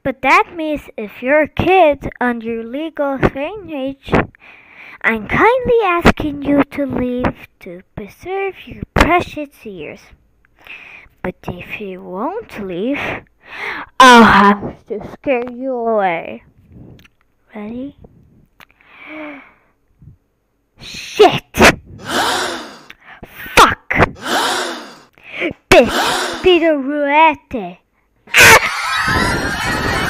But that means if you're a kid under legal age, I'm kindly asking you to leave to preserve your precious years. But if you won't leave, I'll have to scare you away. Ready? Shit! Fuck! Bitch! Pirouette! Ah!